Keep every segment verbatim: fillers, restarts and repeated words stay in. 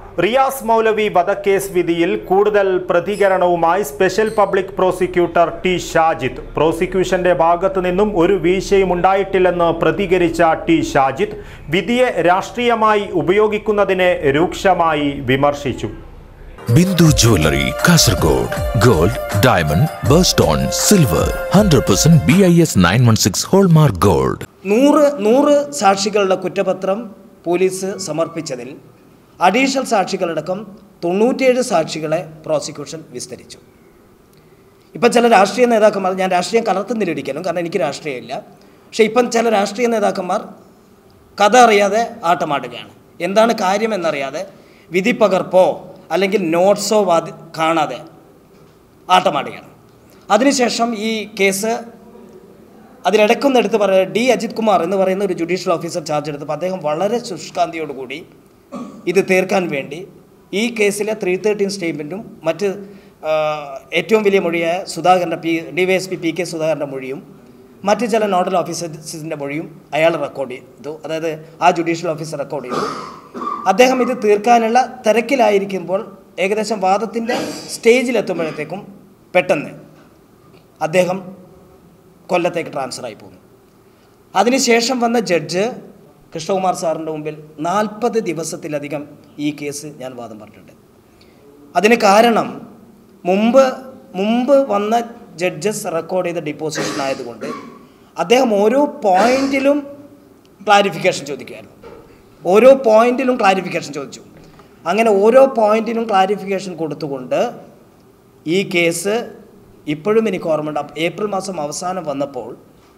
റിയാസ് മൗലവി വധക്കേസ് വിധിയിൽ കൂടുതൽ പ്രതികരണവുമായി special public prosecutor T Shajid. പ്രോസിക്യൂഷന്റെ ഭാഗത്തു നിന്നും ഒരു വീഴ്ചയും ഉണ്ടായിട്ടില്ലെന്ന് പ്രതികരിച്ച ടി ഷാജിദ് വിധിയെ രാഷ്ട്രീയമായി ഉപയോഗിക്കുന്നതിനെ രൂക്ഷമായി വിമർശിച്ചു. Bindu jewellery, Kasaragod. Gold, diamond, birthstone, silver, hundred percent B I S nine one six hallmark gold. നൂറ് നൂറ് സാക്ഷികളുടെ കുറ്റപത്രം പോലീസ് സമർപ്പിച്ചതിൽ അഡീഷണൽ സാക്ഷികളടക്കം തൊണ്ണൂറ്റിയേഴ് സാക്ഷികളെ പ്രോസിക്യൂഷൻ വിസ്തരിച്ചു. ഇപ്പം ചില രാഷ്ട്രീയ നേതാക്കന്മാർ, ഞാൻ രാഷ്ട്രീയം കലർത്തുന്നില്ലൊരിക്കലും, കാരണം എനിക്ക് രാഷ്ട്രീയമില്ല, പക്ഷേ ഇപ്പം ചില രാഷ്ട്രീയ നേതാക്കന്മാർ കഥ അറിയാതെ ആട്ടമാടുകയാണ്. എന്താണ് കാര്യം എന്നറിയാതെ വിധി പകർപ്പോ അല്ലെങ്കിൽ നോട്ട്സോ വാദി കാണാതെ ആട്ടമാടുകയാണ്. അതിനുശേഷം ഈ കേസ് അതിലിടക്കൊന്നെടുത്ത് പറയുക ഡി അജിത് കുമാർ എന്ന് പറയുന്ന ഒരു ജുഡീഷ്യൽ ഓഫീസർ ചാർജ് എടുത്തപ്പോൾ അദ്ദേഹം വളരെ ശുഷ്കാന്തിയോടുകൂടി ഇത് തീർക്കാൻ വേണ്ടി ഈ കേസിലെ ത്രീ തേർട്ടീൻ സ്റ്റേറ്റ്മെൻറ്റും മറ്റ് ഏറ്റവും വലിയ മൊഴിയായ സുധാകരൻ്റെ P D Y S P P K സുധാകരൻ്റെ മൊഴിയും മറ്റ് ചില നോഡൽ ഓഫീസേഴ്സിൻ്റെ മൊഴിയും അയാൾ റെക്കോർഡ് ചെയ്തു. അതായത് ആ ജുഡീഷ്യൽ ഓഫീസർ റെക്കോർഡ് ചെയ്തു. അദ്ദേഹം ഇത് തീർക്കാനുള്ള തിരക്കിലായിരിക്കുമ്പോൾ ഏകദേശം വാദത്തിൻ്റെ സ്റ്റേജിലെത്തുമ്പോഴത്തേക്കും പെട്ടെന്ന് അദ്ദേഹം കൊല്ലത്തേക്ക് ട്രാൻസ്ഫറായി പോകുന്നു. അതിനുശേഷം വന്ന ജഡ്ജ് കൃഷ്ണകുമാർ സാറിൻ്റെ മുമ്പിൽ നാൽപ്പത് ദിവസത്തിലധികം ഈ കേസ് ഞാൻ വാദം പറഞ്ഞിട്ടുണ്ട്. അതിന് കാരണം മുമ്പ് മുമ്പ് വന്ന ജഡ്ജസ് റെക്കോർഡ് ചെയ്ത ഡിപ്പോസിഷൻ ആയതുകൊണ്ട് അദ്ദേഹം ഓരോ പോയിന്റിലും ക്ലാരിഫിക്കേഷൻ ചോദിക്കുകയായിരുന്നു. ഓരോ പോയിന്റിലും ക്ലാരിഫിക്കേഷൻ ചോദിച്ചു. അങ്ങനെ ഓരോ പോയിന്റിലും ക്ലാരിഫിക്കേഷൻ കൊടുത്തുകൊണ്ട് ഈ കേസ് ഇപ്പോഴും എനിക്ക് ഓർമ്മയുണ്ട്. ഏപ്രിൽ മാസം അവസാനം വന്നപ്പോൾ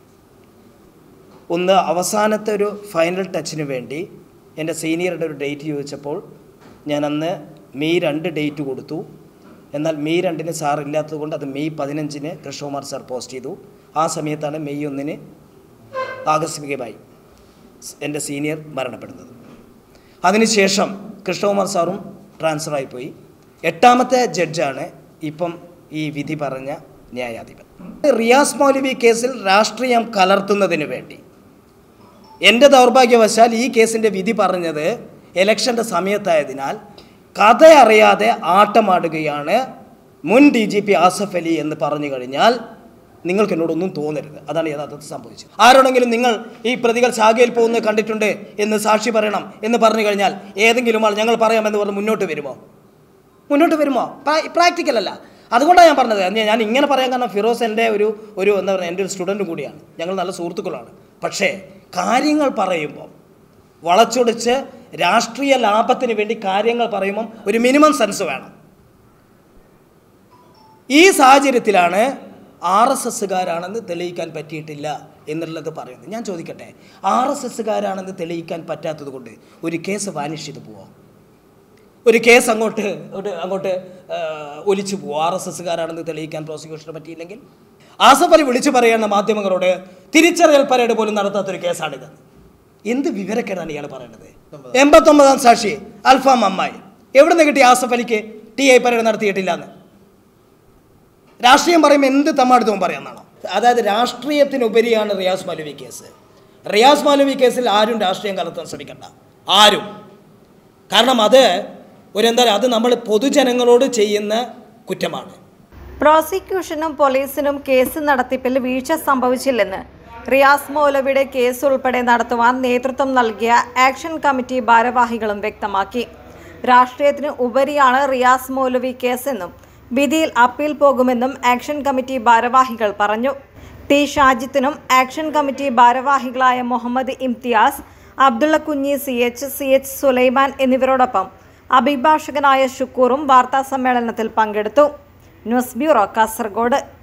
ഒന്ന് അവസാനത്തെ ഒരു ഫൈനൽ ടച്ചിന് വേണ്ടി എൻ്റെ സീനിയറുടെ ഒരു ഡേറ്റ് ചോദിച്ചപ്പോൾ ഞാൻ അന്ന് മെയ് രണ്ട് ഡേറ്റ് കൊടുത്തു. എന്നാൽ മെയ് രണ്ടിന് സാർ ഇല്ലാത്തത് കൊണ്ട് അത് മെയ് പതിനഞ്ചിന് കൃഷ്ണകുമാർ സാർ പോസ്റ്റ് ചെയ്തു. ആ സമയത്താണ് മെയ് ഒന്നിന് ആകസ്മികമായി എൻ്റെ സീനിയർ മരണപ്പെടുന്നത്. അതിനുശേഷം കൃഷ്ണകുമാർ സാറും ട്രാൻസ്ഫറായിപ്പോയി. എട്ടാമത്തെ ജഡ്ജാണ് ഇപ്പം ഈ വിധി പറഞ്ഞ ന്യായാധിപൻ. റിയാസ് മൗലവി കേസിൽ രാഷ്ട്രീയം കലർത്തുന്നതിന് വേണ്ടി എൻ്റെ ദൗർഭാഗ്യവശാൽ ഈ കേസിൻ്റെ വിധി പറഞ്ഞത് ഇലക്ഷൻ്റെ സമയത്തായതിനാൽ കഥ അറിയാതെ ആട്ടമാടുകയാണ് മുൻ D G P Asaf Ali എന്ന് പറഞ്ഞു കഴിഞ്ഞാൽ നിങ്ങൾക്ക് എന്നോടൊന്നും തോന്നരുത്. അതാണ് യഥാർത്ഥത്തിൽ സംഭവിച്ചത്. ആരോടെങ്കിലും നിങ്ങൾ ഈ പ്രതികൾ ശാഖയിൽ പോകുന്നത് കണ്ടിട്ടുണ്ട് എന്ന് സാക്ഷി പറയണം എന്ന് പറഞ്ഞു കഴിഞ്ഞാൽ ഏതെങ്കിലും ആൾ ഞങ്ങൾ പറയാമെന്ന് പറഞ്ഞ് മുന്നോട്ട് വരുമോ? മുന്നോട്ട് വരുമോ? പ്രാക്ടിക്കൽ അല്ല. അതുകൊണ്ടാണ് ഞാൻ പറഞ്ഞത്. ഞാൻ ഇങ്ങനെ പറയാൻ കാരണം ഫിറോസ് എൻ്റെ ഒരു ഒരു എന്താ പറയുക എൻ്റെ ഒരു സ്റ്റുഡൻറ്റും കൂടിയാണ്. ഞങ്ങൾ നല്ല സുഹൃത്തുക്കളാണ്. പക്ഷേ കാര്യങ്ങൾ പറയുമ്പോൾ വളച്ചൊടിച്ച് രാഷ്ട്രീയ ലാഭത്തിന് വേണ്ടി കാര്യങ്ങൾ പറയുമ്പം ഒരു മിനിമം സെൻസ് വേണം. ഈ സാഹചര്യത്തിലാണ് ആർ എസ് എസ്സുകാരാണെന്ന് തെളിയിക്കാൻ പറ്റിയിട്ടില്ല എന്നുള്ളത് പറയുന്നത്. ഞാൻ ചോദിക്കട്ടെ, ആർ എസ് എസ്സുകാരാണെന്ന് തെളിയിക്കാൻ പറ്റാത്തത് കൊണ്ട് ഒരു കേസ് വാനിഷ് ചെയ്ത് പോവോ? ഒരു കേസ് അങ്ങോട്ട് അങ്ങോട്ട് ഒലിച്ചു പോവോ? ആർ എസ് എസ്സുകാരാണെന്ന് തെളിയിക്കാൻ പ്രോസിക്യൂഷന് പറ്റിയില്ലെങ്കിൽ? ആസഫ് അലി വിളിച്ചു പറയുന്ന മാധ്യമങ്ങളോട് തിരിച്ചറിയൽ പരേഡ് പോലും നടത്താത്തൊരു കേസാണിത്. എന്ത് വിവരക്കേടാണ് ഇയാൾ പറയുന്നത്? എൺപത്തൊമ്പതാം സാക്ഷി അൽഫാം അമ്മായി എവിടെ നിന്ന് കിട്ടി ആസഫ് അലിക്ക് ടി ഐ പരേഡ് നടത്തിയിട്ടില്ല എന്ന്? രാഷ്ട്രീയം പറയുമ്പോൾ എന്ത് തമ്മാടുത്തവും പറയാമെന്നാണോ? അതായത് രാഷ്ട്രീയത്തിനുപരിയാണ് റിയാസ് മൗലവി കേസ്. റിയാസ് മൗലവി കേസിൽ ആരും രാഷ്ട്രീയം കലർത്താൻ ശ്രമിക്കണ്ട, ആരും. കാരണം അത് ഒരു എന്താ അത് നമ്മൾ പൊതുജനങ്ങളോട് ചെയ്യുന്ന കുറ്റമാണ്. പ്രോസിക്യൂഷനും പോലീസിനും കേസ് നടത്തിപ്പിൽ വീഴ്ച സംഭവിച്ചില്ലെന്ന് റിയാസ് മൗലവിയുടെ കേസ് ഉൾപ്പെടെ നടത്തുവാൻ നേതൃത്വം നൽകിയ ആക്ഷൻ കമ്മിറ്റി ഭാരവാഹികളും വ്യക്തമാക്കി. രാഷ്ട്രീയത്തിന് ഉപരിയാണ് റിയാസ് മൗലവി കേസെന്നും വിധിയിൽ അപ്പീൽ പോകുമെന്നും ആക്ഷൻ കമ്മിറ്റി ഭാരവാഹികൾ പറഞ്ഞു. ടി ഷാജിത്തിനും ആക്ഷൻ കമ്മിറ്റി ഭാരവാഹികളായ Muhammad Imtiyas, Abdulla Kunhi C H, C H Sulaiman എന്നിവരോടൊപ്പം അഭിഭാഷകനായ ഷുക്കൂറും വാർത്താ സമ്മേളനത്തിൽ പങ്കെടുത്തു. News bureau, Kasaragod.